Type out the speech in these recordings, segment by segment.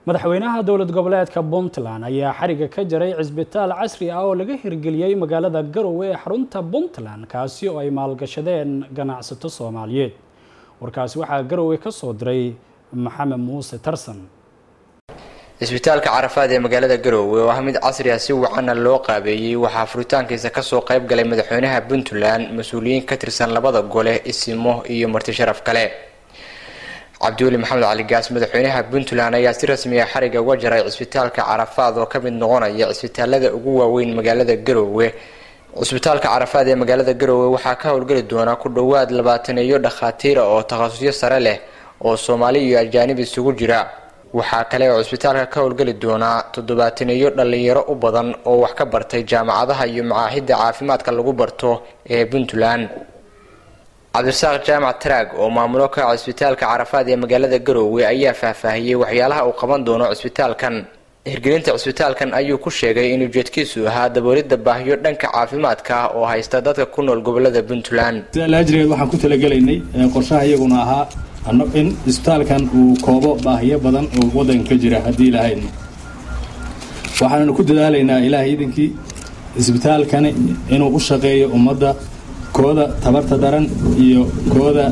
madaxweynaha dowlad goboleedka Puntland ayaa xariga ka jaray cisbitaal casri ah oo laga hirgeliyay magaalada Garowe ee xarunta Puntland kaasi oo ay maalgashadeen ganacsato Soomaaliyeed. warkaasi waxaa Garowe ka soo diray Maxamed Muuse Tarsan. isbitaalka Carafaad ee magaalada Garowe waa mid casri ah si wacan loo qaabeeyay waxa furitaankiisa ka soo qayb galay madaxweynaha Puntland mas'uuliyiin ka tirsan labada gole isimo iyo marti sharaf kale. Cabduuli Maxamed Ali Gaas madaxweynaha Puntland ayaa si rasmi ah xariga uga jaray isbitaalka Carafaad oo ka mid noqonaya isbitaalada ugu waaweyn magaalada Garowe. isbitaalka Carafaad ee magaalada Garowe waxaa ka howlgali doona ku dhawaad 20 dhakhaatiir oo takhasusyo sare leh oo Soomaali iyo ajaanib isugu jira. waxaa kale oo isbitaalka ka howlgali doona 70 dhalinyaro u badan oo wax ka bartay jaamacadaha iyo macaahidda caafimaadka lagu barto ee Puntland. Cabdisaaq Jaamac Taraag oo maamulo ka isbitaalka Carafaad ee magaalada Garowe ayaa faahfaahiyay waxyaalaha uu qaban doono isbitaalkan. hirgelinta isbitaalkan ayuu ku sheegay in ujeedkiisu ahaa daboolidda baahiyo dhanka caafimaadka oo haysta dadka ku nool gobolada Puntland. Laajreed waxaan ku talagalaynay qorshaha iyaguna ahaa in isbitaalkan uu koobo baahiyo badan oo wadanka ka jira hadii ilaahay waxaanu ku dadaalaynaa ilaahay idinkii isbitaalkan inuu u shaqeeyo ummadda kooda tabarta daran iyo kooda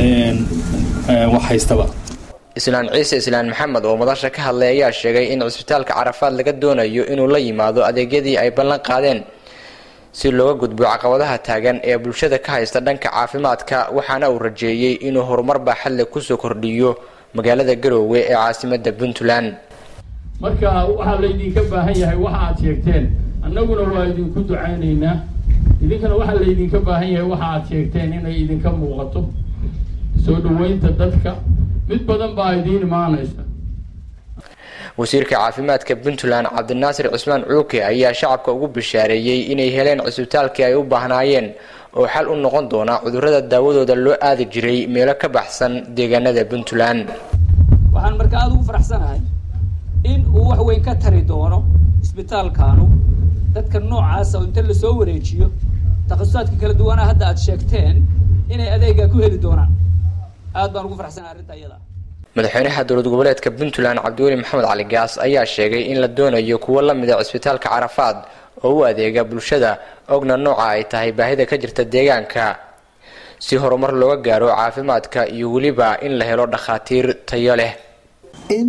wax haystaba. Islaan Ciise Islaan Maxamed oo madasha ka hadlay ayaa sheegay in isbitaalka Carafaad laga doonayo inuu la yimaado adeegyadii ay ballan qaadeen si looga gudbo caqabadaha taagan ee bulshada ka haysta dhanka caafimaadka waxaana uu rajeeyay inuu horumar baaxad leh ku soo kordhiyo magaalada Garowe ee caasimadda Puntland. marka waxa la idinka baahan yahay waxa aad sheegteen annaguna waa idinku ducaynaynaa idinkana waxa la idinka baahan yahay waxa aad sheegteen inay idinka muuqato soo dhaweynta dadka mid badan baa idin imaanaysa. wasiirka caafimaadka Puntland Cabdinaasir Cusmaan Cuuke ayaa shacabka ugu bishaareeyay inay heleen isbitaalkii ay u baahnaayeen oo xal u noqon doona cudurrada daawadooda loo aadi jiray meelo ka baxsan deegaanada Puntland. waxaan markaa aad ugu faraxsanahay in uu wax weyn ka tari doono isbitaalkaanu dadka noocaas oo inta la soo wareejiyo takhasusaadka kala duwan hadda aad sheegteen inay adeega ku heli doonaan. aad baan ugu faraxsanahay arrinta iyada. madaxweynaha dowlad goboleedka Puntland Cabduuli Maxamed Ali Gaas ayaa sheegay in la doonayo kuwa la mid ah isbitaalka Carafaad oo u adeega bulshada ogna nooca ay tahay baahida ka jirta deegaanka si horumar looga gaaro caafimaadka iyo waliba in la helo dhakhaatiir tayo leh. in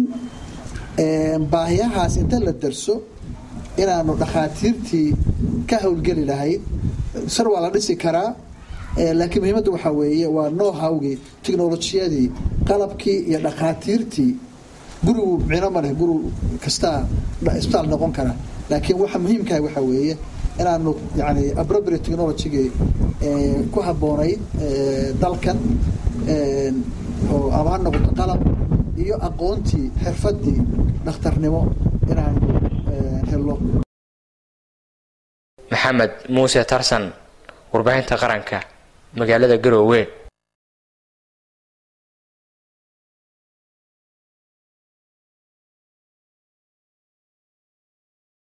baahiyahaas inta la darso inaanu dhakhaatiirtii ka howlgali lahayd sar waa la dhisi karaa laakiin muhiimaddu waxa weeye waa know-how-gii tiknoolajiyadii qalabkii iyo dhakhaatiirtii gurigu micno ma leh guri kasta isbitaal noqon kara laakiin waxa muhiimka ah waxa weeye inaanu yani appropriate technology ku habboonayd dalkan oo ama noqoto qalab iyo aqoontii xirfadii dhakhtarnimo inaanu helno. Maxamed Muuse Tarsan warbaahinta qaranka magaalada Garowe.